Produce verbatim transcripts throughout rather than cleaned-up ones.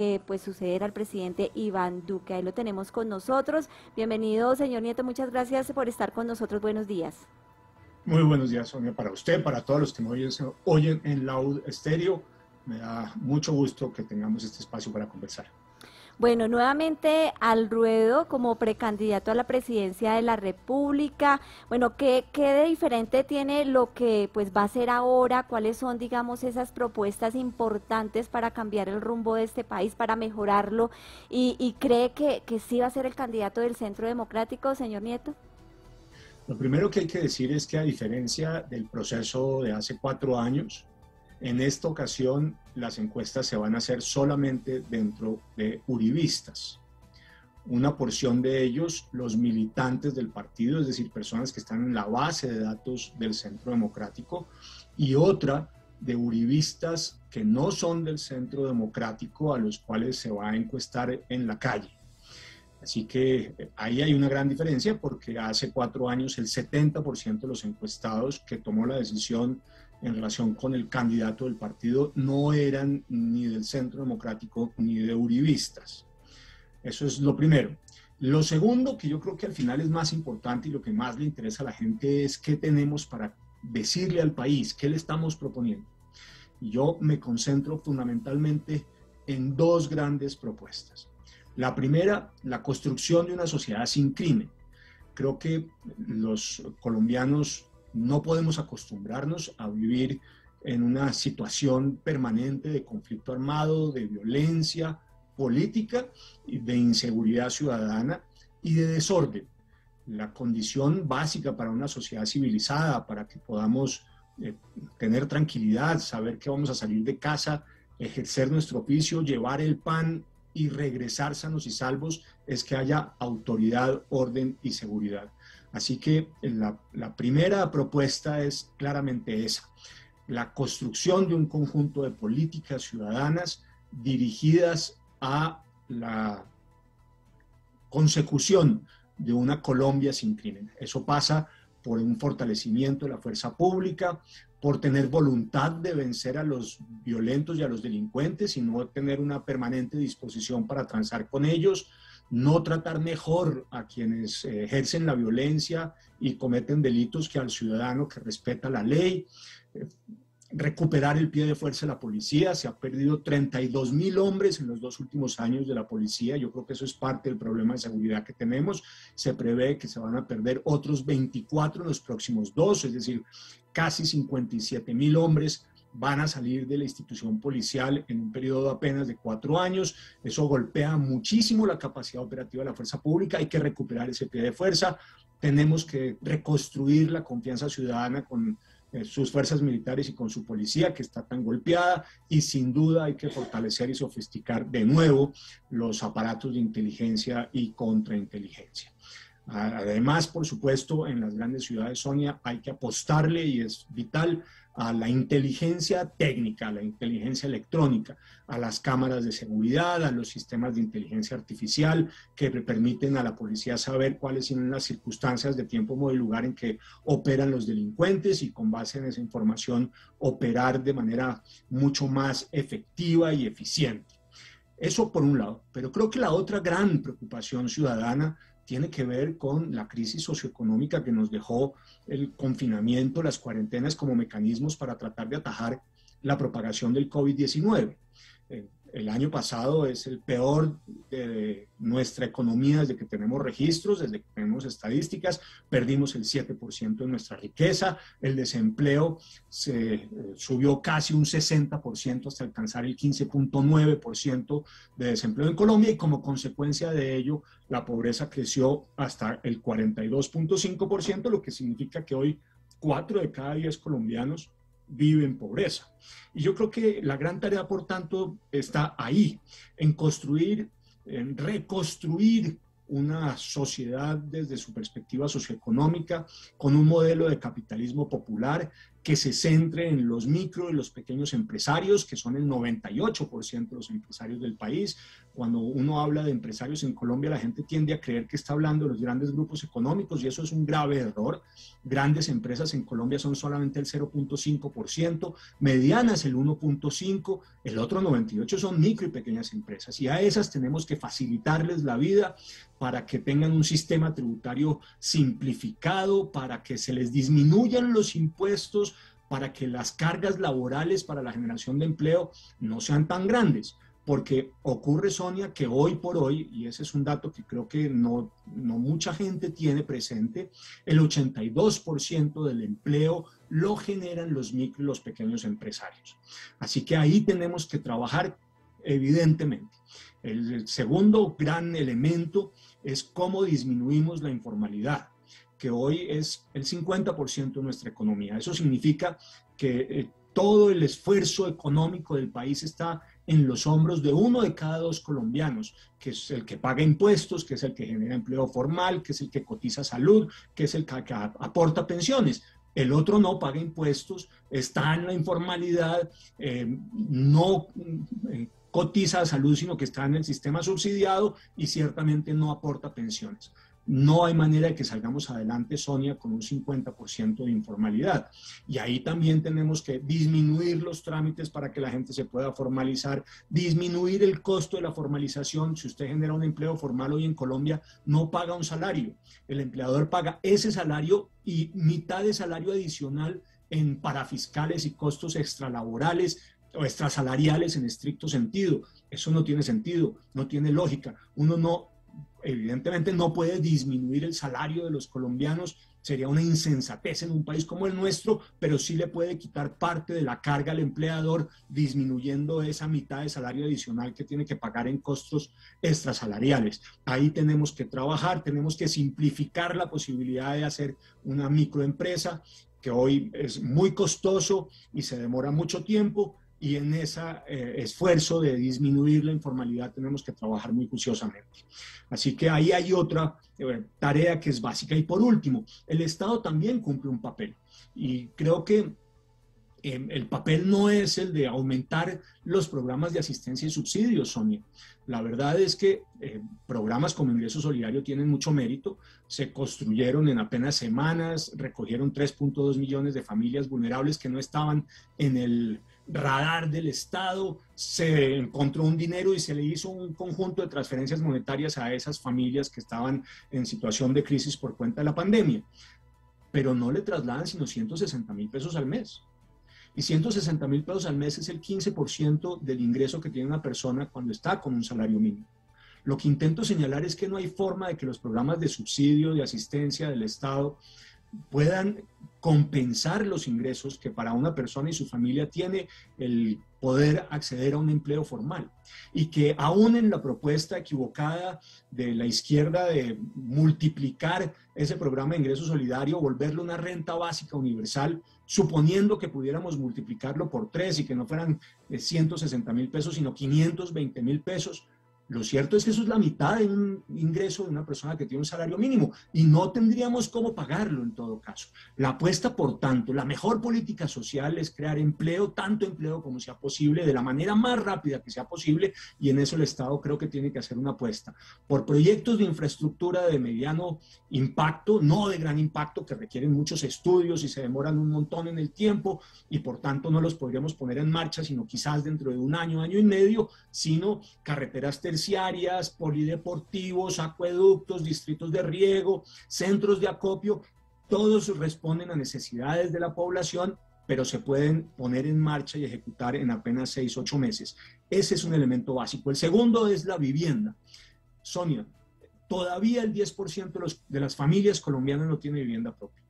eh, pues suceder al presidente Iván Duque. Ahí lo tenemos con nosotros. Bienvenido, señor Nieto, muchas gracias por estar con nosotros. Buenos días. Muy buenos días, Sonia, para usted, para todos los que me oyen, oyen en Loud Estéreo. Me da mucho gusto que tengamos este espacio para conversar. Bueno, nuevamente al ruedo como precandidato a la presidencia de la República. Bueno, ¿qué, qué de diferente tiene lo que pues va a ser ahora? ¿Cuáles son, digamos, esas propuestas importantes para cambiar el rumbo de este país, para mejorarlo? ¿Y, y cree que, que sí va a ser el candidato del Centro Democrático, señor Nieto? Lo primero que hay que decir es que, a diferencia del proceso de hace cuatro años, en esta ocasión las encuestas se van a hacer solamente dentro de uribistas. Una porción de ellos, los militantes del partido, es decir, personas que están en la base de datos del Centro Democrático, y otra de uribistas que no son del Centro Democrático, a los cuales se va a encuestar en la calle. Así que ahí hay una gran diferencia, porque hace cuatro años el setenta por ciento de los encuestados que tomó la decisión en relación con el candidato del partido no eran ni del Centro Democrático ni de uribistas. Eso es lo primero. Lo segundo, que yo creo que al final es más importante y lo que más le interesa a la gente, es qué tenemos para decirle al país, qué le estamos proponiendo. Y yo me concentro fundamentalmente en dos grandes propuestas. La primera, la construcción de una sociedad sin crimen. Creo que los colombianos no podemos acostumbrarnos a vivir en una situación permanente de conflicto armado, de violencia política, de inseguridad ciudadana y de desorden. La condición básica para una sociedad civilizada, para que podamos eh, tener tranquilidad, saber que vamos a salir de casa, ejercer nuestro oficio, llevar el pan y regresar sanos y salvos, es que haya autoridad, orden y seguridad. Así que la, la primera propuesta es claramente esa, la construcción de un conjunto de políticas ciudadanas dirigidas a la consecución de una Colombia sin crimen. Eso pasa por un fortalecimiento de la fuerza pública, por tener voluntad de vencer a los violentos y a los delincuentes y no tener una permanente disposición para transar con ellos, no tratar mejor a quienes ejercen la violencia y cometen delitos que al ciudadano que respeta la ley, recuperar el pie de fuerza de la policía. Se ha perdido treinta y dos mil hombres en los dos últimos años de la policía. Yo creo que eso es parte del problema de seguridad que tenemos. Se prevé que se van a perder otros veinticuatro en los próximos dos, es decir, casi cincuenta y siete mil hombres van a salir de la institución policial en un periodo apenas de cuatro años. Eso golpea muchísimo la capacidad operativa de la fuerza pública. Hay que recuperar ese pie de fuerza. Tenemos que reconstruir la confianza ciudadana con eh, sus fuerzas militares y con su policía, que está tan golpeada, y sin duda hay que fortalecer y sofisticar de nuevo los aparatos de inteligencia y contrainteligencia. Además, por supuesto, en las grandes ciudades, Sonia, hay que apostarle, y es vital, a la inteligencia técnica, a la inteligencia electrónica, a las cámaras de seguridad, a los sistemas de inteligencia artificial que permiten a la policía saber cuáles son las circunstancias de tiempo, modo y lugar en que operan los delincuentes, y con base en esa información operar de manera mucho más efectiva y eficiente. Eso por un lado, pero creo que la otra gran preocupación ciudadana tiene que ver con la crisis socioeconómica que nos dejó el confinamiento, las cuarentenas como mecanismos para tratar de atajar la propagación del COVID diecinueve. El año pasado es el peor de nuestra economía desde que tenemos registros, desde que tenemos estadísticas. Perdimos el siete por ciento de nuestra riqueza, el desempleo se subió casi un sesenta por ciento hasta alcanzar el quince punto nueve por ciento de desempleo en Colombia, y como consecuencia de ello la pobreza creció hasta el cuarenta y dos punto cinco por ciento, lo que significa que hoy cuatro de cada diez colombianos vive en pobreza. Y yo creo que la gran tarea, por tanto, está ahí, en construir, en reconstruir una sociedad desde su perspectiva socioeconómica, con un modelo de capitalismo popular que se centre en los micro y los pequeños empresarios, que son el noventa y ocho por ciento de los empresarios del país. Cuando uno habla de empresarios en Colombia, la gente tiende a creer que está hablando de los grandes grupos económicos y eso es un grave error. Grandes empresas en Colombia son solamente el cero punto cinco por ciento, medianas el uno punto cinco por ciento, el otro noventa y ocho por ciento son micro y pequeñas empresas y a esas tenemos que facilitarles la vida para que tengan un sistema tributario simplificado, para que se les disminuyan los impuestos, para que las cargas laborales para la generación de empleo no sean tan grandes. Porque ocurre, Sonia, que hoy por hoy, y ese es un dato que creo que no, no mucha gente tiene presente, el ochenta y dos por ciento del empleo lo generan los micro y los pequeños empresarios. Así que ahí tenemos que trabajar evidentemente. El, el segundo gran elemento es cómo disminuimos la informalidad, que hoy es el cincuenta por ciento de nuestra economía. Eso significa que eh, todo el esfuerzo económico del país está en los hombros de uno de cada dos colombianos, que es el que paga impuestos, que es el que genera empleo formal, que es el que cotiza salud, que es el que, que aporta pensiones. El otro no paga impuestos, está en la informalidad, eh, no eh, cotiza a salud, sino que está en el sistema subsidiado y ciertamente no aporta pensiones. No hay manera de que salgamos adelante, Sonia, con un cincuenta por ciento de informalidad. Y ahí también tenemos que disminuir los trámites para que la gente se pueda formalizar, disminuir el costo de la formalización. Si usted genera un empleo formal hoy en Colombia, no paga un salario. El empleador paga ese salario y mitad de salario adicional en parafiscales y costos extralaborales o extrasalariales en estricto sentido. Eso no tiene sentido, no tiene lógica. Uno no... Evidentemente no puede disminuir el salario de los colombianos, sería una insensatez en un país como el nuestro, pero sí le puede quitar parte de la carga al empleador disminuyendo esa mitad de salario adicional que tiene que pagar en costos extrasalariales. Ahí tenemos que trabajar, tenemos que simplificar la posibilidad de hacer una microempresa, que hoy es muy costoso y se demora mucho tiempo, y en ese eh, esfuerzo de disminuir la informalidad tenemos que trabajar muy juiciosamente. Así que ahí hay otra eh, tarea que es básica. Y por último, el Estado también cumple un papel. Y creo que eh, el papel no es el de aumentar los programas de asistencia y subsidios, Sonia. La verdad es que eh, programas como Ingreso Solidario tienen mucho mérito. Se construyeron en apenas semanas, recogieron tres punto dos millones de familias vulnerables que no estaban en el radar del Estado, se encontró un dinero y se le hizo un conjunto de transferencias monetarias a esas familias que estaban en situación de crisis por cuenta de la pandemia, pero no le trasladan sino ciento sesenta mil pesos al mes. Y ciento sesenta mil pesos al mes es el quince por ciento del ingreso que tiene una persona cuando está con un salario mínimo. Lo que intento señalar es que no hay forma de que los programas de subsidio, de asistencia del Estado puedan compensar los ingresos que para una persona y su familia tiene el poder acceder a un empleo formal. Y que aún en la propuesta equivocada de la izquierda de multiplicar ese programa de ingreso solidario, volverlo una renta básica universal, suponiendo que pudiéramos multiplicarlo por tres y que no fueran ciento sesenta mil pesos, sino quinientos veinte mil pesos, lo cierto es que eso es la mitad de un ingreso de una persona que tiene un salario mínimo y no tendríamos cómo pagarlo en todo caso. La apuesta, por tanto, la mejor política social es crear empleo, tanto empleo como sea posible, de la manera más rápida que sea posible, y en eso el Estado creo que tiene que hacer una apuesta por proyectos de infraestructura de mediano impacto, no de gran impacto, que requieren muchos estudios y se demoran un montón en el tiempo y por tanto no los podríamos poner en marcha, sino quizás dentro de un año, año y medio, sino carreteras terciarias, polideportivos, acueductos, distritos de riego, centros de acopio, todos responden a necesidades de la población, pero se pueden poner en marcha y ejecutar en apenas seis, ocho meses. Ese es un elemento básico. El segundo es la vivienda. Sonia, todavía el diez por ciento de, los, de las familias colombianas no tiene vivienda propia.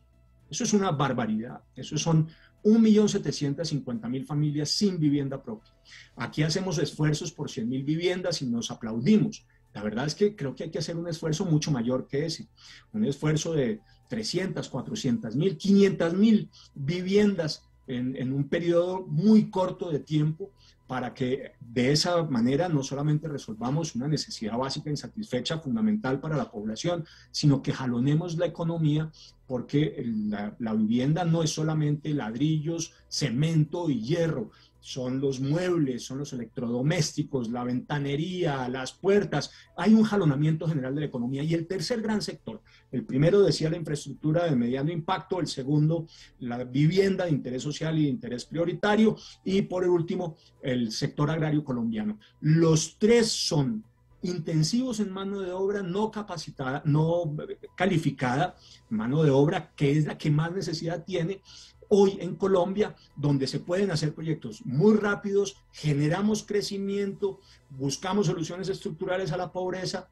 Eso es una barbaridad. Eso son un millón setecientos cincuenta mil familias sin vivienda propia. Aquí hacemos esfuerzos por cien mil viviendas y nos aplaudimos. La verdad es que creo que hay que hacer un esfuerzo mucho mayor que ese. Un esfuerzo de trescientas, cuatrocientas mil, quinientas mil viviendas en, en un periodo muy corto de tiempo para que de esa manera no solamente resolvamos una necesidad básica insatisfecha, fundamental para la población, sino que jalonemos la economía, porque la, la vivienda no es solamente ladrillos, cemento y hierro, son los muebles, son los electrodomésticos, la ventanería, las puertas. Hay un jalonamiento general de la economía. Y el tercer gran sector, el primero decía la infraestructura de mediano impacto, el segundo la vivienda de interés social y de interés prioritario, y por el último el sector agrario colombiano. Los tres son intensivos en mano de obra no capacitada, no calificada, mano de obra que es la que más necesidad tiene hoy en Colombia, donde se pueden hacer proyectos muy rápidos, generamos crecimiento, buscamos soluciones estructurales a la pobreza,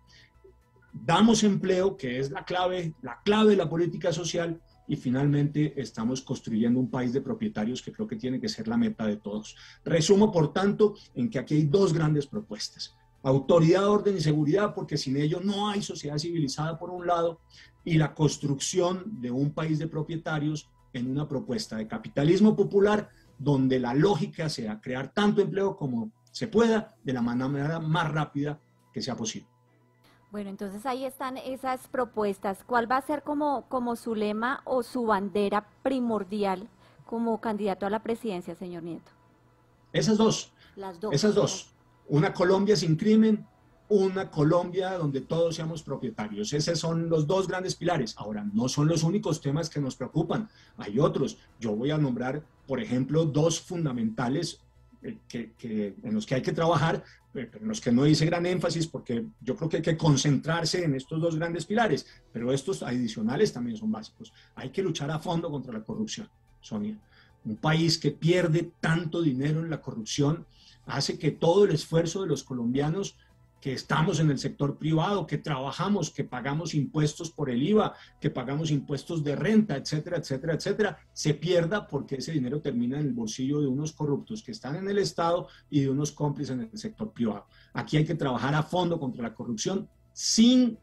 damos empleo, que es la clave, la clave de la política social, y finalmente estamos construyendo un país de propietarios, que creo que tiene que ser la meta de todos. Resumo, por tanto, en que aquí hay dos grandes propuestas: autoridad, orden y seguridad, porque sin ello no hay sociedad civilizada por un lado, y la construcción de un país de propietarios en una propuesta de capitalismo popular, donde la lógica sea crear tanto empleo como se pueda, de la manera más rápida que sea posible. Bueno, entonces ahí están esas propuestas. ¿Cuál va a ser como, como su lema o su bandera primordial como candidato a la presidencia, señor Nieto? Esas dos. Las dos. Esas dos. Una Colombia sin crimen, una Colombia donde todos seamos propietarios. Esos son los dos grandes pilares. Ahora, no son los únicos temas que nos preocupan. Hay otros. Yo voy a nombrar, por ejemplo, dos fundamentales eh, que, que, en los que hay que trabajar, pero en los que no hice gran énfasis, porque yo creo que hay que concentrarse en estos dos grandes pilares, pero estos adicionales también son básicos. Hay que luchar a fondo contra la corrupción, Sonia. Un país que pierde tanto dinero en la corrupción hace que todo el esfuerzo de los colombianos que estamos en el sector privado, que trabajamos, que pagamos impuestos por el I V A, que pagamos impuestos de renta, etcétera, etcétera, etcétera, se pierda porque ese dinero termina en el bolsillo de unos corruptos que están en el Estado y de unos cómplices en el sector privado. Aquí hay que trabajar a fondo contra la corrupción sin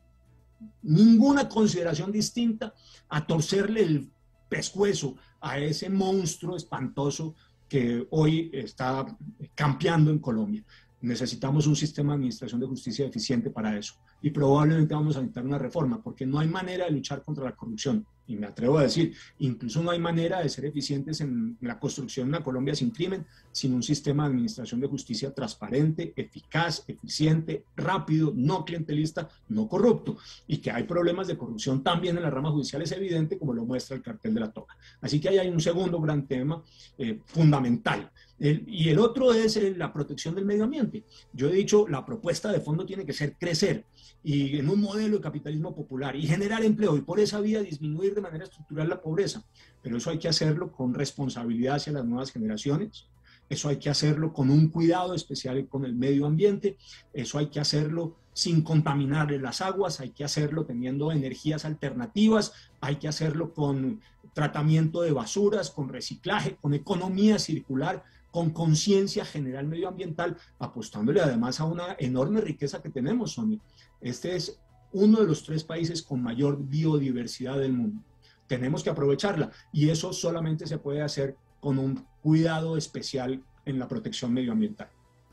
ninguna consideración distinta a torcerle el pescuezo a ese monstruo espantoso que hoy está campeando en Colombia. Necesitamos un sistema de administración de justicia eficiente para eso, y probablemente vamos a necesitar una reforma, porque no hay manera de luchar contra la corrupción, y me atrevo a decir, incluso no hay manera de ser eficientes en la construcción de una Colombia sin crimen, sin un sistema de administración de justicia transparente, eficaz, eficiente, rápido, no clientelista, no corrupto. Y que hay problemas de corrupción también en la rama judicial es evidente, como lo muestra el cartel de la toga. Así que ahí hay un segundo gran tema eh, fundamental. El, y el otro es el, la protección del medio ambiente. Yo he dicho, la propuesta de fondo tiene que ser crecer y en un modelo de capitalismo popular y generar empleo, y por esa vía disminuir de manera estructural la pobreza. Pero eso hay que hacerlo con responsabilidad hacia las nuevas generaciones. Eso hay que hacerlo con un cuidado especial con el medio ambiente. Eso hay que hacerlo sin contaminar las aguas. Hay que hacerlo teniendo energías alternativas. Hay que hacerlo con tratamiento de basuras, con reciclaje, con economía circular, con conciencia general medioambiental, apostándole además a una enorme riqueza que tenemos, Sonia. Este es uno de los tres países con mayor biodiversidad del mundo. Tenemos que aprovecharla, y eso solamente se puede hacer con un cuidado especial en la protección medioambiental.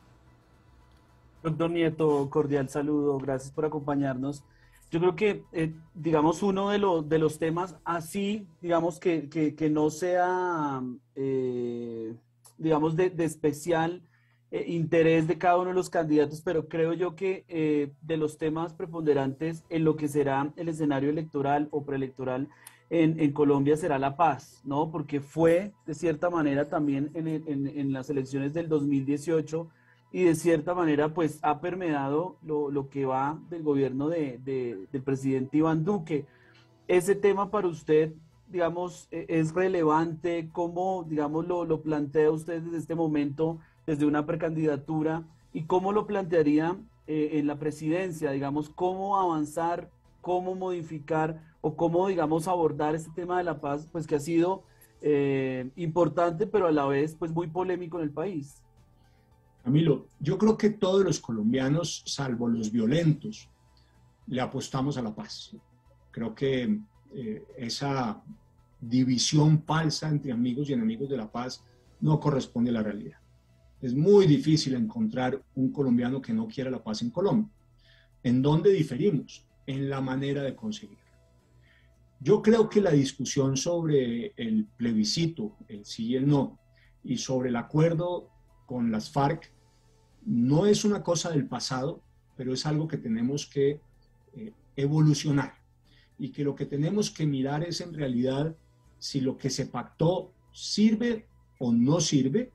Doctor Nieto, cordial saludo, gracias por acompañarnos. Yo creo que, eh, digamos, uno de, lo, de los temas así, digamos, que, que, que no sea, eh, digamos, de, de especial eh, interés de cada uno de los candidatos, pero creo yo que eh, de los temas preponderantes en lo que será el escenario electoral o preelectoral en, en Colombia será la paz, ¿no? Porque fue, de cierta manera, también en, en, en las elecciones del dos mil dieciocho, y de cierta manera pues ha permeado lo, lo que va del gobierno de, de, del presidente Iván Duque. Ese tema para usted, digamos, es relevante. ¿Cómo, digamos, lo, lo plantea usted desde este momento, desde una precandidatura, y cómo lo plantearía eh, en la presidencia? Digamos, cómo avanzar, cómo modificar o cómo, digamos, abordar este tema de la paz, pues que ha sido eh, importante, pero a la vez pues muy polémico en el país. Camilo, yo creo que todos los colombianos, salvo los violentos, le apostamos a la paz. Creo que eh, esa división falsa entre amigos y enemigos de la paz no corresponde a la realidad. Es muy difícil encontrar un colombiano que no quiera la paz en Colombia. ¿En dónde diferimos? En la manera de conseguirla. Yo creo que la discusión sobre el plebiscito, el sí y el no, y sobre el acuerdo con las FARC, no es una cosa del pasado, pero es algo que tenemos que eh, evolucionar. Y que lo que tenemos que mirar es en realidad si lo que se pactó sirve o no sirve,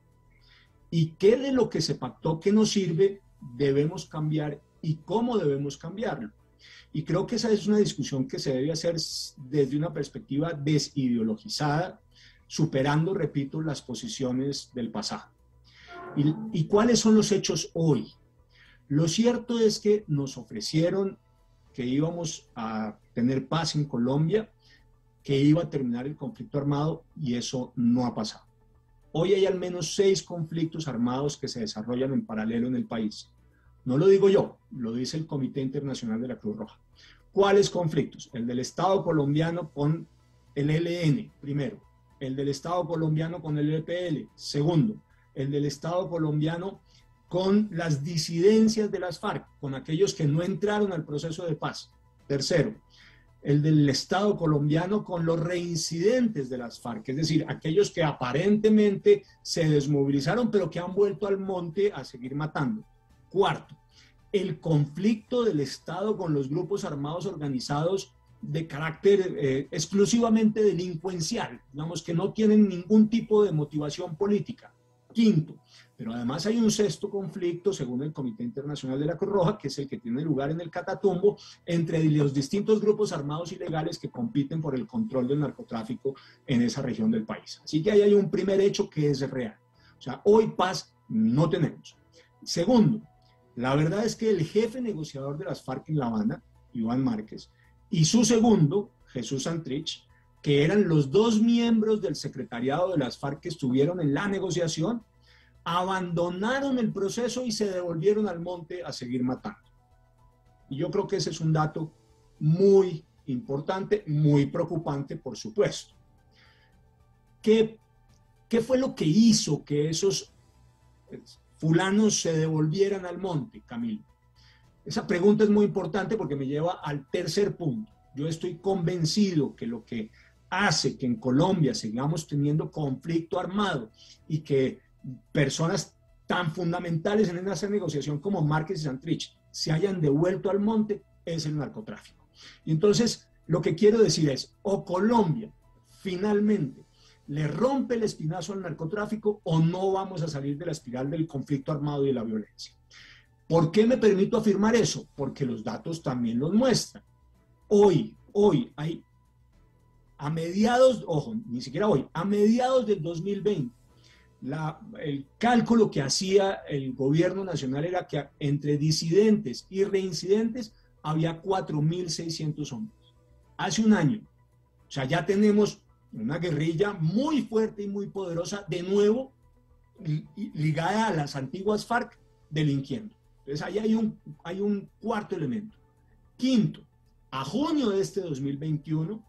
y qué de lo que se pactó que no sirve debemos cambiar y cómo debemos cambiarlo. Y creo que esa es una discusión que se debe hacer desde una perspectiva desideologizada, superando, repito, las posiciones del pasado. ¿Y, y cuáles son los hechos hoy? Lo cierto es que nos ofrecieron que íbamos a tener paz en Colombia, que iba a terminar el conflicto armado, y eso no ha pasado. Hoy hay al menos seis conflictos armados que se desarrollan en paralelo en el país. No lo digo yo, lo dice el Comité Internacional de la Cruz Roja. ¿Cuáles conflictos? El del Estado colombiano con el E L N, primero. El del Estado colombiano con el E P L, segundo. El del Estado colombiano con las disidencias de las FARC, con aquellos que no entraron al proceso de paz, tercero. El del Estado colombiano con los reincidentes de las FARC, es decir, aquellos que aparentemente se desmovilizaron, pero que han vuelto al monte a seguir matando. Cuarto, el conflicto del Estado con los grupos armados organizados de carácter eh, exclusivamente delincuencial, digamos que no tienen ningún tipo de motivación política. Quinto, pero además hay un sexto conflicto, según el Comité Internacional de la Cruz Roja, que es el que tiene lugar en el Catatumbo, entre los distintos grupos armados ilegales que compiten por el control del narcotráfico en esa región del país. Así que ahí hay un primer hecho que es real. O sea, hoy paz no tenemos. Segundo, la verdad es que el jefe negociador de las FARC en La Habana, Iván Márquez, y su segundo, Jesús Santrich, que eran los dos miembros del secretariado de las FARC que estuvieron en la negociación, abandonaron el proceso y se devolvieron al monte a seguir matando. Y yo creo que ese es un dato muy importante, muy preocupante, por supuesto. ¿Qué, qué fue lo que hizo que esos fulanos se devolvieran al monte, Camilo? Esa pregunta es muy importante porque me lleva al tercer punto. Yo estoy convencido que lo que hace que en Colombia sigamos teniendo conflicto armado y que personas tan fundamentales en esa negociación como Márquez y Santrich se hayan devuelto al monte es el narcotráfico. Y entonces lo que quiero decir es, o Colombia finalmente le rompe el espinazo al narcotráfico o no vamos a salir de la espiral del conflicto armado y de la violencia. ¿Por qué me permito afirmar eso? Porque los datos también los muestran. Hoy, hoy hay a mediados, ojo, ni siquiera hoy, a mediados del dos mil veinte, la, el cálculo que hacía el gobierno nacional era que entre disidentes y reincidentes había cuatro mil seiscientos hombres. Hace un año, o sea, ya tenemos una guerrilla muy fuerte y muy poderosa, de nuevo, ligada a las antiguas FARC, delinquiendo. Entonces, ahí hay un, hay un cuarto elemento. Quinto, a junio de este dos mil veintiuno,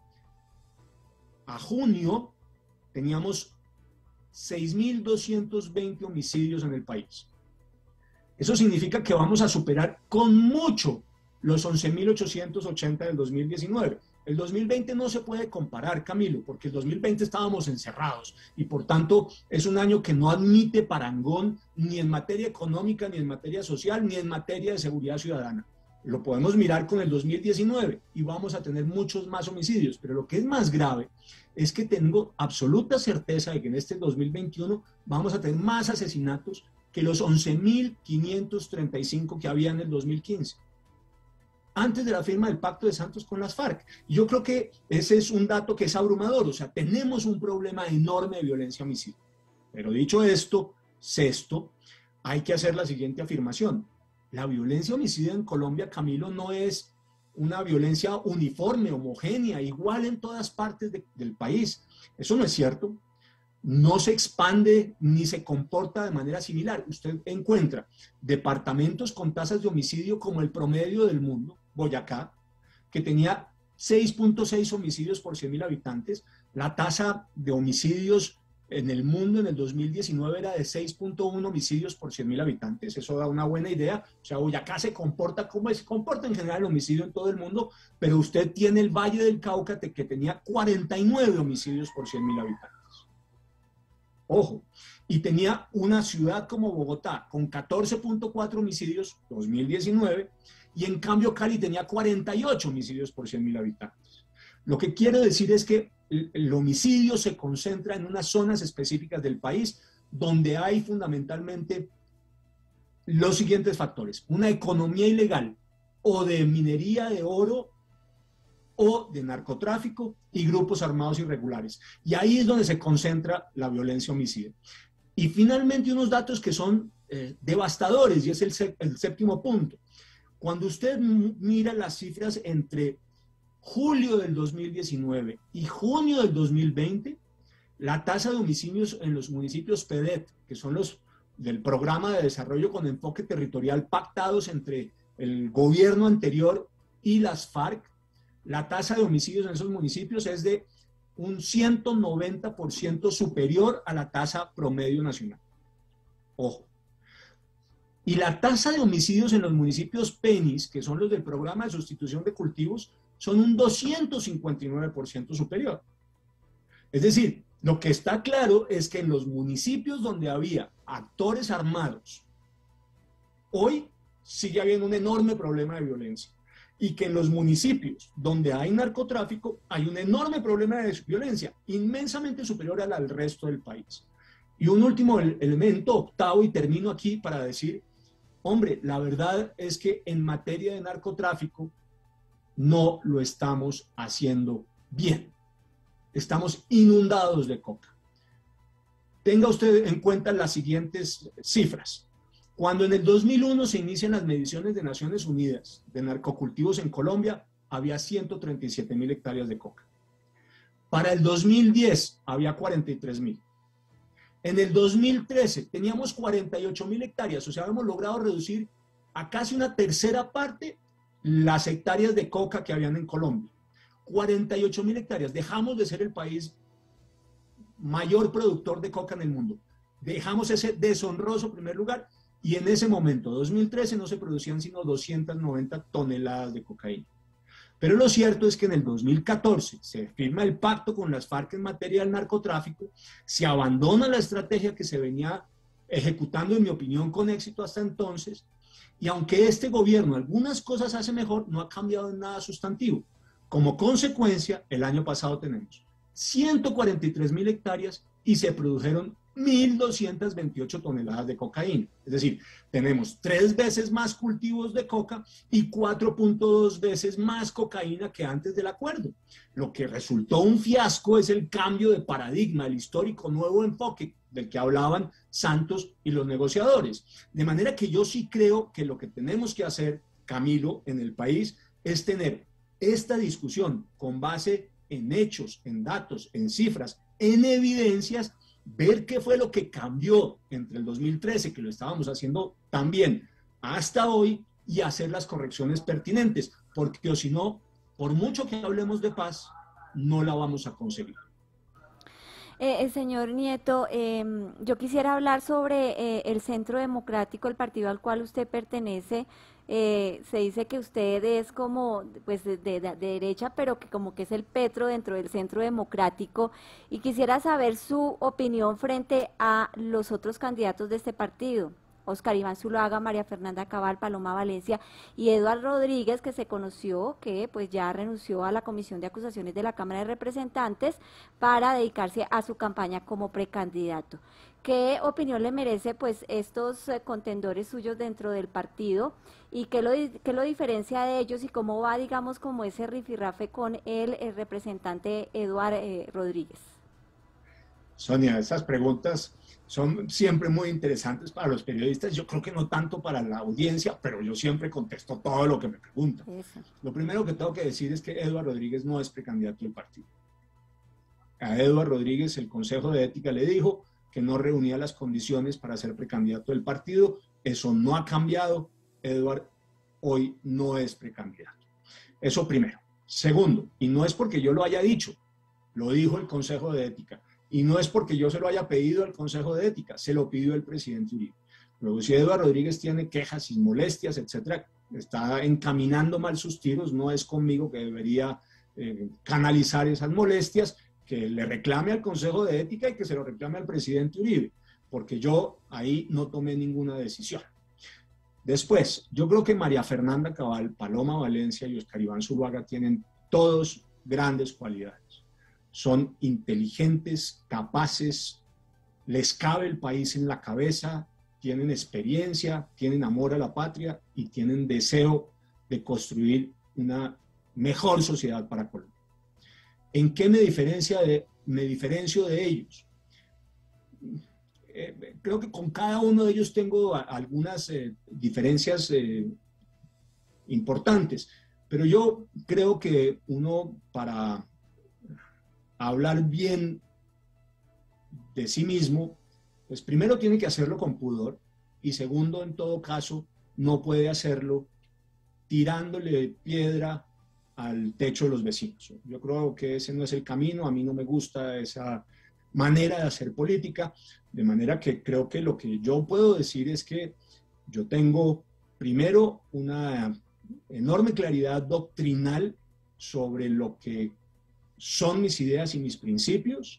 a junio teníamos seis mil doscientos veinte homicidios en el país. Eso significa que vamos a superar con mucho los once mil ochocientos ochenta del dos mil diecinueve. El dos mil veinte no se puede comparar, Camilo, porque el dos mil veinte estábamos encerrados y por tanto es un año que no admite parangón ni en materia económica, ni en materia social, ni en materia de seguridad ciudadana. Lo podemos mirar con el dos mil diecinueve y vamos a tener muchos más homicidios, pero lo que es más grave es que tengo absoluta certeza de que en este dos mil veintiuno vamos a tener más asesinatos que los once mil quinientos treinta y cinco que había en el dos mil quince, antes de la firma del Pacto de Santos con las FARC. Y yo creo que ese es un dato que es abrumador, o sea, tenemos un problema enorme de violencia homicida. Pero dicho esto, sexto, hay que hacer la siguiente afirmación. La violencia homicida en Colombia, Camilo, no es una violencia uniforme, homogénea, igual en todas partes de, del país. Eso no es cierto. No se expande ni se comporta de manera similar. Usted encuentra departamentos con tasas de homicidio como el promedio del mundo, Boyacá, que tenía seis punto seis homicidios por cien mil habitantes. La tasa de homicidios en el mundo en el dos mil diecinueve era de seis punto uno homicidios por cien mil habitantes. Eso da una buena idea. O sea, Boyacá se comporta como se comporta en general el homicidio en todo el mundo, pero usted tiene el Valle del Cauca que tenía cuarenta y nueve homicidios por cien mil habitantes. Ojo, y tenía una ciudad como Bogotá con catorce punto cuatro homicidios dos mil diecinueve, y en cambio Cali tenía cuarenta y ocho homicidios por cien mil habitantes. Lo que quiero decir es que el, el homicidio se concentra en unas zonas específicas del país donde hay fundamentalmente los siguientes factores: una economía ilegal o de minería de oro o de narcotráfico y grupos armados irregulares. Y ahí es donde se concentra la violencia homicida. Y finalmente unos datos que son eh, devastadores, y es el, el séptimo punto. Cuando usted mira las cifras entre julio del dos mil diecinueve y junio del dos mil veinte, la tasa de homicidios en los municipios P D E T, que son los del Programa de Desarrollo con Enfoque Territorial pactados entre el gobierno anterior y las FARC, la tasa de homicidios en esos municipios es de un ciento noventa por ciento superior a la tasa promedio nacional. Ojo. Y la tasa de homicidios en los municipios PENIS, que son los del Programa de Sustitución de Cultivos, son un doscientos cincuenta y nueve por ciento superior. Es decir, lo que está claro es que en los municipios donde había actores armados, hoy sigue habiendo un enorme problema de violencia. Y que en los municipios donde hay narcotráfico hay un enorme problema de violencia, inmensamente superior al, al resto del país. Y un último elemento, octavo, y termino aquí para decir, hombre, la verdad es que en materia de narcotráfico no lo estamos haciendo bien. Estamos inundados de coca. Tenga usted en cuenta las siguientes cifras. Cuando en el dos mil uno se inician las mediciones de Naciones Unidas de narcocultivos en Colombia, había ciento treinta y siete mil hectáreas de coca. Para el dos mil diez había cuarenta y tres mil. En el dos mil trece teníamos cuarenta y ocho mil hectáreas, o sea, hemos logrado reducir a casi una tercera parte las hectáreas de coca que habían en Colombia. cuarenta y ocho mil hectáreas. Dejamos de ser el país mayor productor de coca en el mundo. Dejamos ese deshonroso primer lugar. Y en ese momento, dos mil trece, no se producían sino doscientas noventa toneladas de cocaína. Pero lo cierto es que en el dos mil catorce se firma el pacto con las FARC en materia del narcotráfico, se abandona la estrategia que se venía ejecutando, en mi opinión, con éxito hasta entonces, y aunque este gobierno algunas cosas hace mejor, no ha cambiado en nada sustantivo. Como consecuencia, el año pasado tenemos ciento cuarenta y tres mil hectáreas y se produjeron mil doscientas veintiocho toneladas de cocaína. Es decir, tenemos tres veces más cultivos de coca y cuatro punto dos veces más cocaína que antes del acuerdo. Lo que resultó un fiasco es el cambio de paradigma, el histórico nuevo enfoque del que hablaban Santos y los negociadores. De manera que yo sí creo que lo que tenemos que hacer, Camilo, en el país, es tener esta discusión con base en hechos, en datos, en cifras, en evidencias, ver qué fue lo que cambió entre el dos mil trece, que lo estábamos haciendo también, hasta hoy, y hacer las correcciones pertinentes, porque o si no, por mucho que hablemos de paz, no la vamos a conseguir. Eh, señor Nieto, eh, yo quisiera hablar sobre eh, el Centro Democrático, el partido al cual usted pertenece. Eh, se dice que usted es como pues de, de, de derecha, pero que como que es el Petro dentro del Centro Democrático, y quisiera saber su opinión frente a los otros candidatos de este partido: Oscar Iván Zuluaga, María Fernanda Cabal, Paloma Valencia y Eduardo Rodríguez, que se conoció que pues ya renunció a la Comisión de Acusaciones de la Cámara de Representantes para dedicarse a su campaña como precandidato. ¿Qué opinión le merece pues estos eh, contendores suyos dentro del partido, y qué lo, qué lo diferencia de ellos, y cómo va, digamos, como ese rifirrafe con el, el representante Eduardo eh, Rodríguez? Sonia, esas preguntas son siempre muy interesantes para los periodistas. Yo creo que no tanto para la audiencia, pero yo siempre contesto todo lo que me preguntan. Eso. Lo primero que tengo que decir es que Eduardo Rodríguez no es precandidato del partido. A Eduardo Rodríguez el Consejo de Ética le dijo que no reunía las condiciones para ser precandidato del partido. Eso no ha cambiado. Eduardo hoy no es precandidato. Eso primero. Segundo, y no es porque yo lo haya dicho, lo dijo el Consejo de Ética, Y no es porque yo se lo haya pedido al Consejo de Ética, se lo pidió el presidente Uribe. Luego, si Eduardo Rodríguez tiene quejas y molestias, etcétera, está encaminando mal sus tiros, no es conmigo que debería eh, canalizar esas molestias, que le reclame al Consejo de Ética y que se lo reclame al presidente Uribe, porque yo ahí no tomé ninguna decisión. Después, yo creo que María Fernanda Cabal, Paloma Valencia y Oscar Iván Zuluaga tienen todos grandes cualidades. Son inteligentes, capaces, les cabe el país en la cabeza, tienen experiencia, tienen amor a la patria y tienen deseo de construir una mejor sociedad para Colombia. ¿En qué me, diferencia de, me diferencio de ellos? Eh, creo que con cada uno de ellos tengo a, algunas eh, diferencias eh, importantes, pero yo creo que uno, para hablar bien de sí mismo, pues primero tiene que hacerlo con pudor y segundo, en todo caso, no puede hacerlo tirándole piedra al techo de los vecinos. Yo creo que ese no es el camino, a mí no me gusta esa manera de hacer política, de manera que creo que lo que yo puedo decir es que yo tengo primero una enorme claridad doctrinal sobre lo que son mis ideas y mis principios.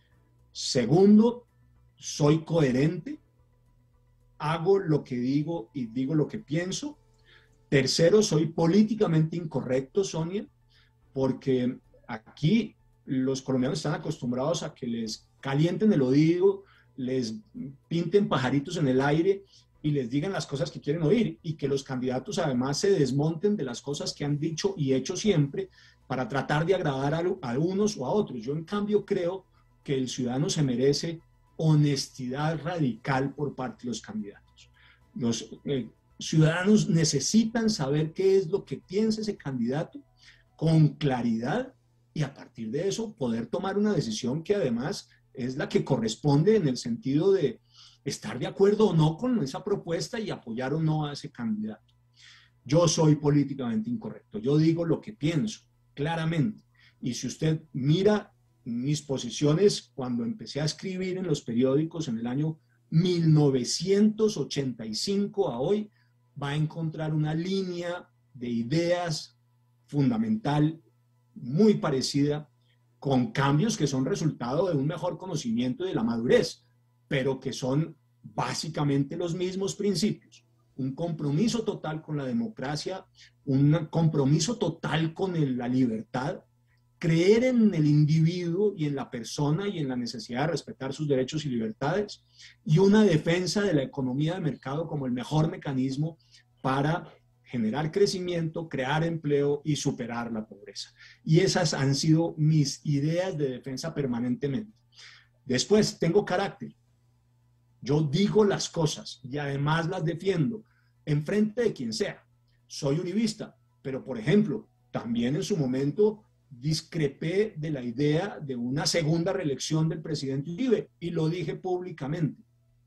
Segundo, soy coherente, hago lo que digo y digo lo que pienso. Tercero, soy políticamente incorrecto, Sonia, porque aquí los colombianos están acostumbrados a que les calienten el oído, les pinten pajaritos en el aire y les digan las cosas que quieren oír, y que los candidatos además se desmonten de las cosas que han dicho y hecho siempre para tratar de agradar a, a unos o a otros. Yo, en cambio, creo que el ciudadano se merece honestidad radical por parte de los candidatos. Los eh, ciudadanos necesitan saber qué es lo que piensa ese candidato con claridad y a partir de eso poder tomar una decisión que además es la que corresponde en el sentido de estar de acuerdo o no con esa propuesta y apoyar o no a ese candidato. Yo soy políticamente incorrecto, yo digo lo que pienso claramente, y si usted mira mis posiciones cuando empecé a escribir en los periódicos en el año mil novecientos ochenta y cinco a hoy, va a encontrar una línea de ideas fundamental muy parecida, con cambios que son resultado de un mejor conocimiento y de la madurez, pero que son básicamente los mismos principios. Un compromiso total con la democracia, un compromiso total con el, la libertad, creer en el individuo y en la persona y en la necesidad de respetar sus derechos y libertades, y una defensa de la economía de mercado como el mejor mecanismo para generar crecimiento, crear empleo y superar la pobreza. Y esas han sido mis ideas de defensa permanentemente. Después, tengo carácter. Yo digo las cosas y además las defiendo en frente de quien sea. Soy uribista, pero por ejemplo, también en su momento discrepé de la idea de una segunda reelección del presidente Uribe y lo dije públicamente.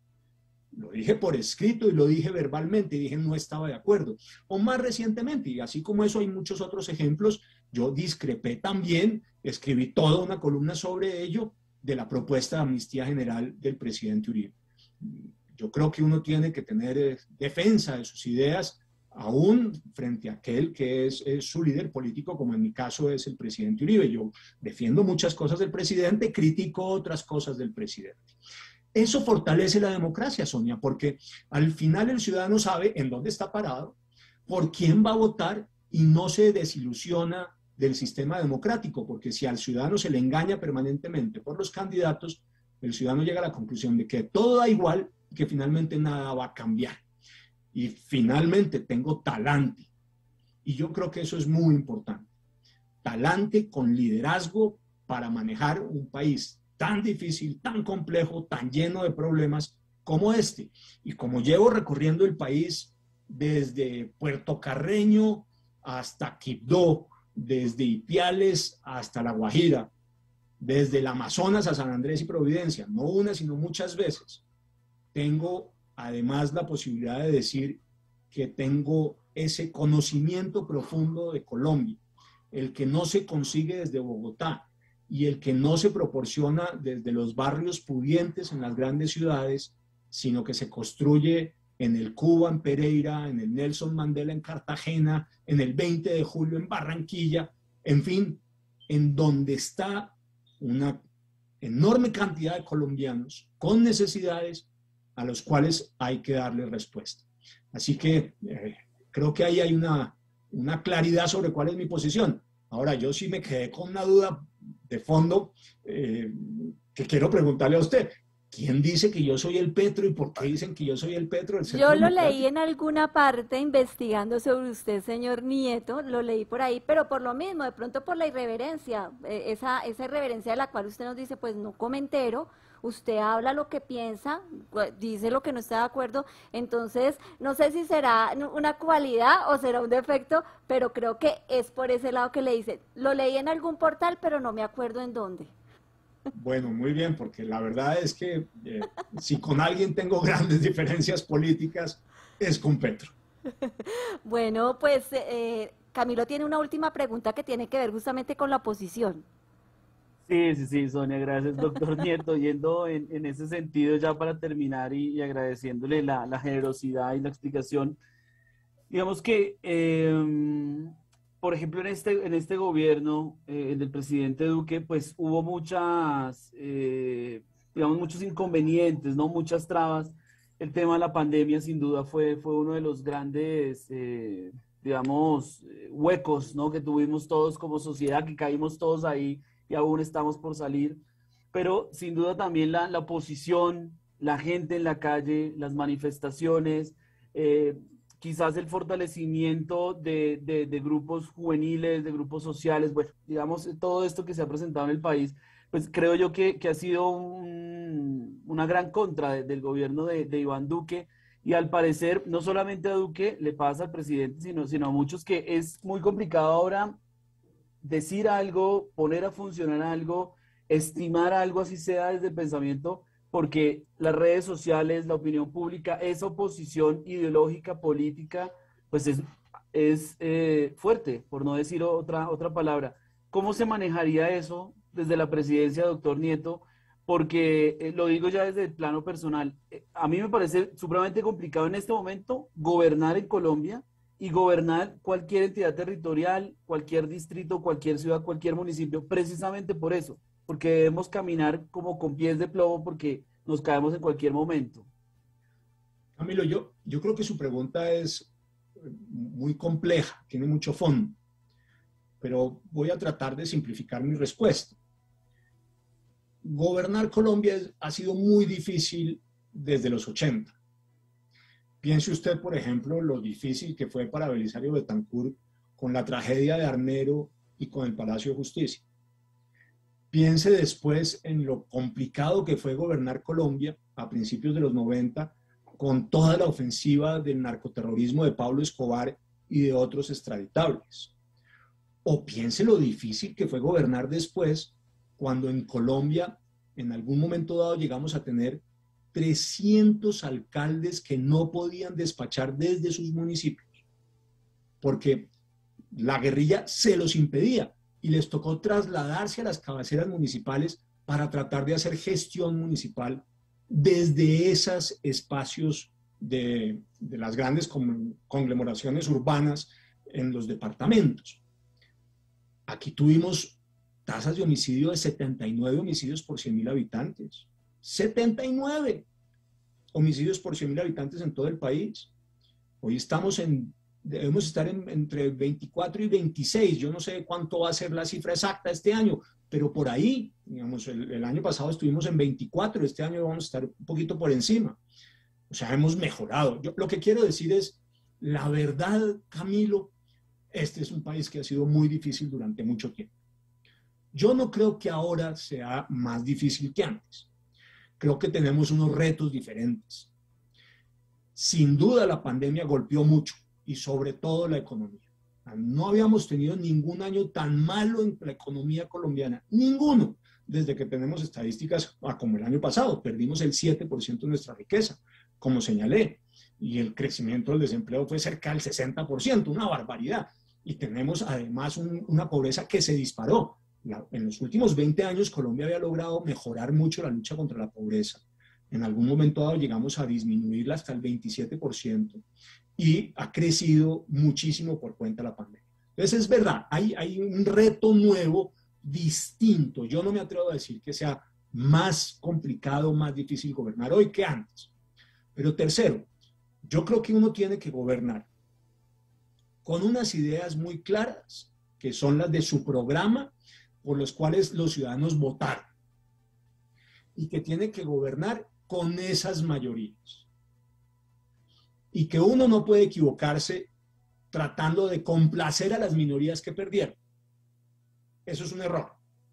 Lo dije por escrito y lo dije verbalmente y dije no estaba de acuerdo. O más recientemente, y así como eso hay muchos otros ejemplos, yo discrepé también, escribí toda una columna sobre ello, de la propuesta de amnistía general del presidente Uribe. Yo creo que uno tiene que tener defensa de sus ideas, aún frente a aquel que es, es su líder político, como en mi caso es el presidente Uribe. Yo defiendo muchas cosas del presidente, critico otras cosas del presidente. Eso fortalece la democracia, Sonia, porque al final el ciudadano sabe en dónde está parado, por quién va a votar y no se desilusiona del sistema democrático, porque si al ciudadano se le engaña permanentemente por los candidatos, el ciudadano llega a la conclusión de que todo da igual y que finalmente nada va a cambiar. Y finalmente tengo talante. Y yo creo que eso es muy importante. Talante con liderazgo para manejar un país tan difícil, tan complejo, tan lleno de problemas como este. Y como llevo recorriendo el país desde Puerto Carreño hasta Quibdó, desde Ipiales hasta La Guajira, desde el Amazonas a San Andrés y Providencia, no una, sino muchas veces, tengo además la posibilidad de decir que tengo ese conocimiento profundo de Colombia, el que no se consigue desde Bogotá, y el que no se proporciona desde los barrios pudientes en las grandes ciudades, sino que se construye en el Cuba, en Pereira, en el Nelson Mandela, en Cartagena, en el veinte de julio, en Barranquilla, en fin, en donde está una enorme cantidad de colombianos con necesidades a los cuales hay que darle respuesta. Así que eh, creo que ahí hay una, una claridad sobre cuál es mi posición. Ahora, yo sí me quedé con una duda de fondo eh, que quiero preguntarle a usted. ¿Quién dice que yo soy el Petro y por qué dicen que yo soy el Petro del Centro Yo lo Democrático? leí en alguna parte investigando sobre usted, señor Nieto, lo leí por ahí, pero por lo mismo, de pronto por la irreverencia, eh, esa, esa irreverencia de la cual usted nos dice, pues no comentero, usted habla lo que piensa, dice lo que no está de acuerdo, entonces no sé si será una cualidad o será un defecto, pero creo que es por ese lado que le dice, lo leí en algún portal, pero no me acuerdo en dónde. Bueno, muy bien, porque la verdad es que eh, si con alguien tengo grandes diferencias políticas, es con Petro. Bueno, pues eh, Camilo tiene una última pregunta que tiene que ver justamente con la oposición. Sí, sí, sí, Sonia, gracias, doctor Nieto. Yendo en, en ese sentido ya para terminar y, y agradeciéndole la, la generosidad y la explicación, digamos que... Eh, por ejemplo, en este, en este gobierno eh, del presidente Duque, pues hubo muchas, eh, digamos, muchos inconvenientes, ¿no? Muchas trabas. El tema de la pandemia, sin duda, fue, fue uno de los grandes, eh, digamos, huecos, ¿no? Que tuvimos todos como sociedad, que caímos todos ahí y aún estamos por salir. Pero, sin duda, también la, la oposición, la gente en la calle, las manifestaciones, eh, quizás el fortalecimiento de, de, de grupos juveniles, de grupos sociales, bueno, digamos, todo esto que se ha presentado en el país, pues creo yo que, que ha sido un, una gran contra de, del gobierno de, de Iván Duque, y al parecer no solamente a Duque le pasa al presidente, sino, sino a muchos, que es muy complicado ahora decir algo, poner a funcionar algo, estimar algo, así sea desde el pensamiento, porque las redes sociales, la opinión pública, esa oposición ideológica, política, pues es, es eh, fuerte, por no decir otra, otra palabra. ¿Cómo se manejaría eso desde la presidencia, doctor Nieto? Porque eh, lo digo ya desde el plano personal. Eh, a mí me parece supremamente complicado en este momento gobernar en Colombia y gobernar cualquier entidad territorial, cualquier distrito, cualquier ciudad, cualquier municipio, precisamente por eso, porque debemos caminar como con pies de plomo, porque nos caemos en cualquier momento. Camilo, yo, yo creo que su pregunta es muy compleja, tiene mucho fondo, pero voy a tratar de simplificar mi respuesta. Gobernar Colombia es, ha sido muy difícil desde los ochenta. Piense usted, por ejemplo, lo difícil que fue para Belisario Betancur con la tragedia de Armero y con el Palacio de Justicia. Piense después en lo complicado que fue gobernar Colombia a principios de los noventa con toda la ofensiva del narcoterrorismo de Pablo Escobar y de otros extraditables. O piense lo difícil que fue gobernar después cuando en Colombia en algún momento dado llegamos a tener trescientos alcaldes que no podían despachar desde sus municipios porque la guerrilla se los impedía. Y les tocó trasladarse a las cabeceras municipales para tratar de hacer gestión municipal desde esos espacios de, de las grandes conglomeraciones urbanas en los departamentos. Aquí tuvimos tasas de homicidio de setenta y nueve homicidios por cien mil habitantes. setenta y nueve homicidios por cien mil habitantes en todo el país. Hoy estamos en debemos estar en, entre veinticuatro y veintiséis, yo no sé cuánto va a ser la cifra exacta este año, pero por ahí, digamos, el, el año pasado estuvimos en veinticuatro, este año vamos a estar un poquito por encima. O sea, hemos mejorado. Yo, lo que quiero decir es, la verdad, Camilo, este es un país que ha sido muy difícil durante mucho tiempo. Yo no creo que ahora sea más difícil que antes. Creo que tenemos unos retos diferentes. Sin duda la pandemia golpeó mucho, y sobre todo la economía. No habíamos tenido ningún año tan malo en la economía colombiana, ninguno, desde que tenemos estadísticas como el año pasado. Perdimos el siete por ciento de nuestra riqueza, como señalé, y el crecimiento del desempleo fue cerca del sesenta por ciento, una barbaridad. Y tenemos además un, una pobreza que se disparó. La, en los últimos veinte años Colombia había logrado mejorar mucho la lucha contra la pobreza. En algún momento dado llegamos a disminuirla hasta el veintisiete por ciento y ha crecido muchísimo por cuenta de la pandemia. Entonces es verdad, hay, hay un reto nuevo, distinto. Yo no me atrevo a decir que sea más complicado, más difícil gobernar hoy que antes. Pero tercero, yo creo que uno tiene que gobernar con unas ideas muy claras, que son las de su programa, por los cuales los ciudadanos votaron, y que tiene que gobernar con esas mayorías. Y que uno no puede equivocarse tratando de complacer a las minorías que perdieron. Eso es un error.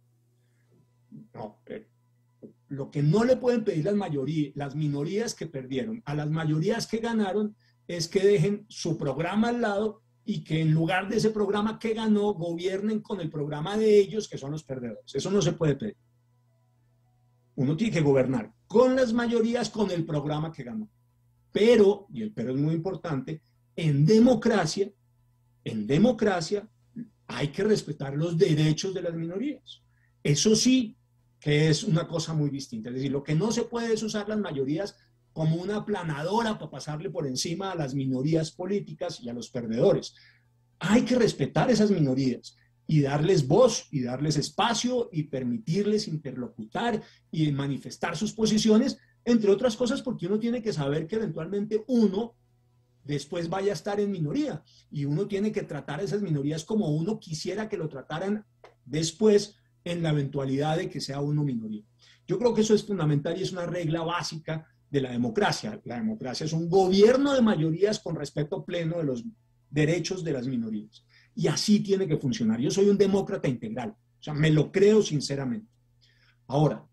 No, eh, lo que no le pueden pedir las, mayorías, las minorías que perdieron a las mayorías que ganaron es que dejen su programa al lado y que en lugar de ese programa que ganó, gobiernen con el programa de ellos, que son los perdedores. Eso no se puede pedir. Uno tiene que gobernar con las mayorías, con el programa que ganó. Pero, y el pero es muy importante, en democracia, en democracia hay que respetar los derechos de las minorías. Eso sí que es una cosa muy distinta. Es decir, lo que no se puede es usar las mayorías como una aplanadora para pasarle por encima a las minorías políticas y a los perdedores. Hay que respetar esas minorías y darles voz y darles espacio y permitirles interlocutar y manifestar sus posiciones, entre otras cosas porque uno tiene que saber que eventualmente uno después vaya a estar en minoría y uno tiene que tratar a esas minorías como uno quisiera que lo trataran después en la eventualidad de que sea uno minoría. Yo creo que eso es fundamental y es una regla básica de la democracia. La democracia es un gobierno de mayorías con respeto pleno de los derechos de las minorías. Y así tiene que funcionar. Yo soy un demócrata integral. O sea, me lo creo sinceramente. Ahora,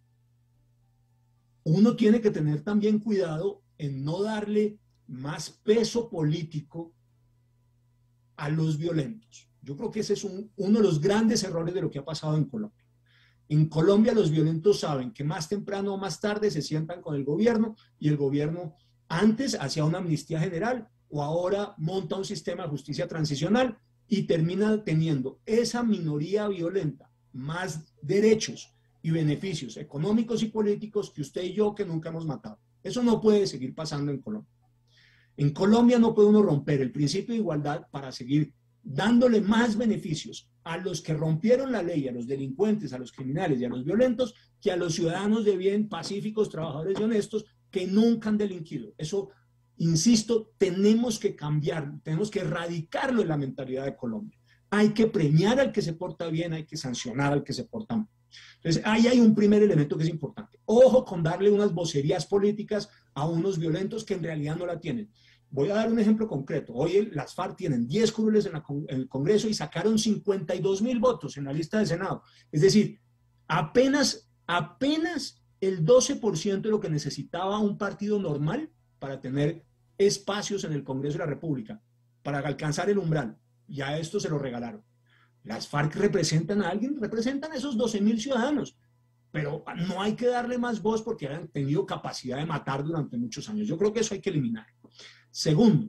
uno tiene que tener también cuidado en no darle más peso político a los violentos. Yo creo que ese es un, uno de los grandes errores de lo que ha pasado en Colombia. En Colombia los violentos saben que más temprano o más tarde se sientan con el gobierno y el gobierno antes hacía una amnistía general o ahora monta un sistema de justicia transicional y termina teniendo esa minoría violenta más derechos y beneficios económicos y políticos que usted y yo que nunca hemos matado. Eso no puede seguir pasando en Colombia. En Colombia no puede uno romper el principio de igualdad para seguir dándole más beneficios a los que rompieron la ley, a los delincuentes, a los criminales y a los violentos, que a los ciudadanos de bien, pacíficos, trabajadores y honestos, que nunca han delinquido. Eso, insisto, tenemos que cambiar, tenemos que erradicarlo en la mentalidad de Colombia. Hay que premiar al que se porta bien, hay que sancionar al que se porta mal. Entonces, ahí hay un primer elemento que es importante. Ojo con darle unas vocerías políticas a unos violentos que en realidad no la tienen. Voy a dar un ejemplo concreto. Hoy las FARC tienen diez curules en, la, en el Congreso y sacaron cincuenta y dos mil votos en la lista del Senado. Es decir, apenas, apenas el doce por ciento de lo que necesitaba un partido normal para tener espacios en el Congreso de la República, para alcanzar el umbral. Y a esto se lo regalaron. Las FARC representan a alguien, representan a esos doce mil ciudadanos. Pero no hay que darle más voz porque han tenido capacidad de matar durante muchos años. Yo creo que eso hay que eliminar. Segundo,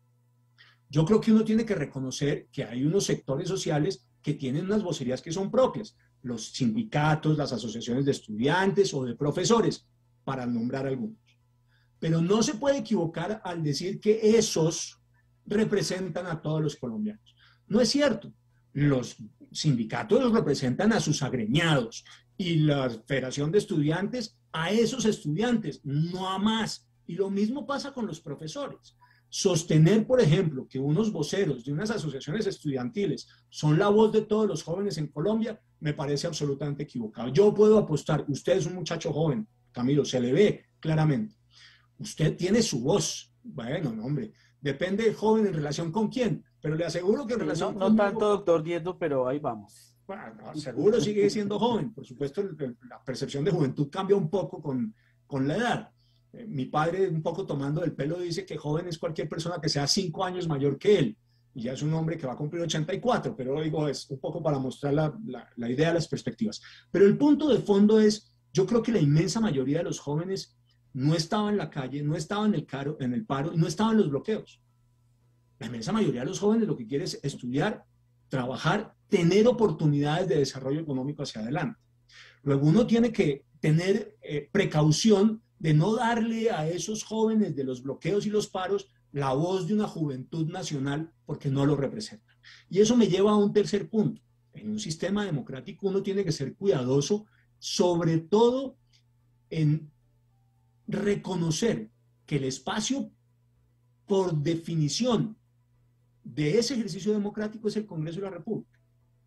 yo creo que uno tiene que reconocer que hay unos sectores sociales que tienen unas vocerías que son propias, los sindicatos, las asociaciones de estudiantes o de profesores, para nombrar algunos. Pero no se puede equivocar al decir que esos representan a todos los colombianos. No es cierto. Los sindicatos los representan a sus agremiados y la Federación de Estudiantes a esos estudiantes, no a más. Y lo mismo pasa con los profesores. Sostener, por ejemplo, que unos voceros de unas asociaciones estudiantiles son la voz de todos los jóvenes en Colombia, me parece absolutamente equivocado. Yo puedo apostar, usted es un muchacho joven, Camilo, se le ve claramente. Usted tiene su voz. Bueno, no, hombre, depende del joven en relación con quién, pero le aseguro que en Sí, relación no, con... no tanto, doctor Nieto, pero ahí vamos. Bueno, seguro sigue siendo joven. Por supuesto, la percepción de juventud cambia un poco con, con la edad. Eh, mi padre, un poco tomando del pelo, dice que joven es cualquier persona que sea cinco años mayor que él. Y ya es un hombre que va a cumplir ochenta y cuatro, pero digo, es un poco para mostrar la, la, la idea de las perspectivas. Pero el punto de fondo es, yo creo que la inmensa mayoría de los jóvenes no estaba en la calle, no estaba en el, caro, en el paro, no estaba en los bloqueos. La inmensa mayoría de los jóvenes lo que quiere es estudiar, trabajar tener oportunidades de desarrollo económico hacia adelante. Luego uno tiene que tener eh, precaución de no darle a esos jóvenes de los bloqueos y los paros la voz de una juventud nacional porque no lo representan. Y eso me lleva a un tercer punto. En un sistema democrático uno tiene que ser cuidadoso, sobre todo en reconocer que el espacio, por definición, de ese ejercicio democrático es el Congreso de la República.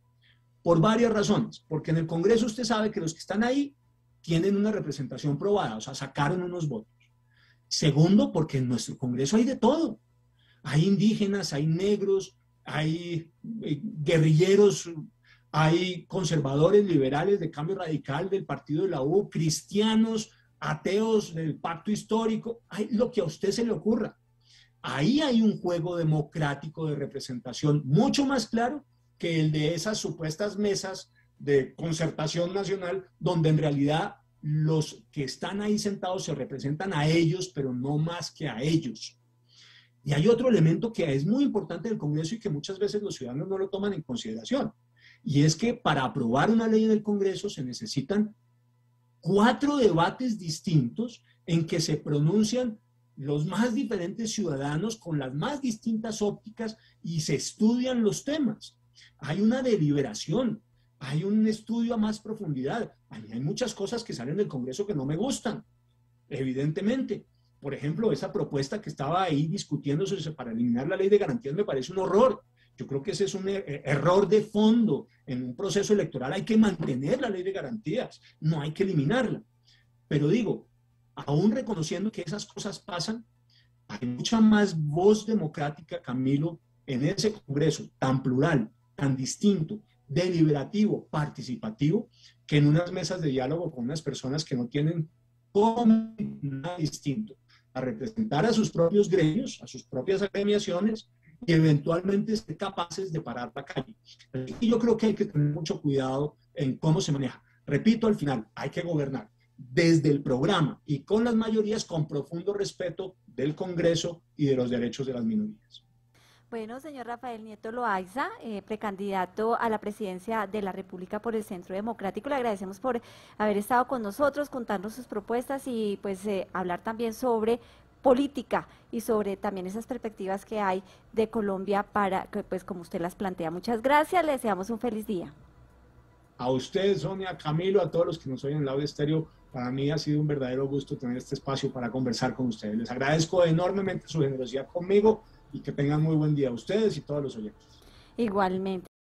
Por varias razones. Porque en el Congreso usted sabe que los que están ahí tienen una representación probada, o sea, sacaron unos votos. Segundo, porque en nuestro Congreso hay de todo. Hay indígenas, hay negros, hay guerrilleros, hay conservadores, liberales de Cambio Radical, del partido de la U, cristianos, ateos del Pacto Histórico, hay lo que a usted se le ocurra. Ahí hay un juego democrático de representación mucho más claro que el de esas supuestas mesas de concertación nacional, donde en realidad los que están ahí sentados se representan a ellos, pero no más que a ellos. Y hay otro elemento que es muy importante del Congreso y que muchas veces los ciudadanos no lo toman en consideración, y es que para aprobar una ley en el Congreso se necesitan cuatro debates distintos en que se pronuncian los más diferentes ciudadanos con las más distintas ópticas y se estudian los temas. Hay una deliberación, hay un estudio a más profundidad. A mí hay muchas cosas que salen del Congreso que no me gustan, evidentemente. Por ejemplo, esa propuesta que estaba ahí discutiéndose para eliminar la ley de garantías me parece un horror. Yo creo que ese es un er- error de fondo. En un proceso electoral hay que mantener la ley de garantías, no hay que eliminarla. Pero digo, aún reconociendo que esas cosas pasan, hay mucha más voz democrática, Camilo, en ese Congreso tan plural, tan distinto, deliberativo, participativo, que en unas mesas de diálogo con unas personas que no tienen como nada distinto a representar a sus propios gremios, a sus propias agremiaciones y eventualmente ser capaces de parar la calle. Y yo creo que hay que tener mucho cuidado en cómo se maneja. Repito, al final, hay que gobernar desde el programa y con las mayorías con profundo respeto del Congreso y de los derechos de las minorías. Bueno, señor Rafael Nieto Loaiza, eh, precandidato a la presidencia de la República por el Centro Democrático, le agradecemos por haber estado con nosotros, contarnos sus propuestas y pues eh, hablar también sobre política y sobre también esas perspectivas que hay de Colombia para que, pues como usted las plantea. Muchas gracias, le deseamos un feliz día. A usted, Sonia, Camilo, a todos los que nos oyen en el audio estéreo, para mí ha sido un verdadero gusto tener este espacio para conversar con ustedes. Les agradezco enormemente su generosidad conmigo y que tengan muy buen día a ustedes y todos los oyentes. Igualmente.